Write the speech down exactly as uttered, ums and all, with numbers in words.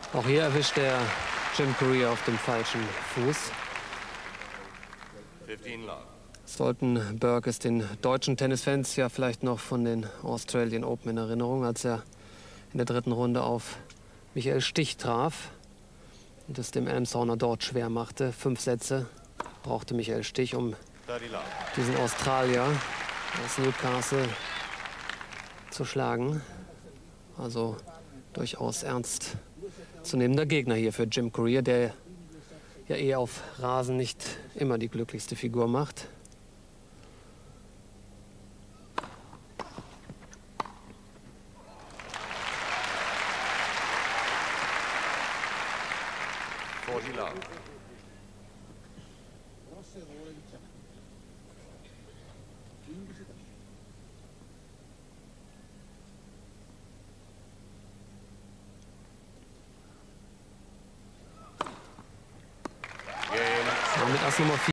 Auch hier erwischt der Jim Courier auf dem falschen Fuß. Stoltenberg ist den deutschen Tennisfans ja vielleicht noch von den Australian Open in Erinnerung, als er in der dritten Runde auf Michael Stich traf und es dem Elmshorner dort schwer machte. Fünf Sätze brauchte Michael Stich, um diesen Australier aus Newcastle zu schlagen. Also durchaus ernst zu nehmender Gegner hier für Jim Courier, der ja eher auf Rasen nicht immer die glücklichste Figur macht. Mit Ass Nummer vier.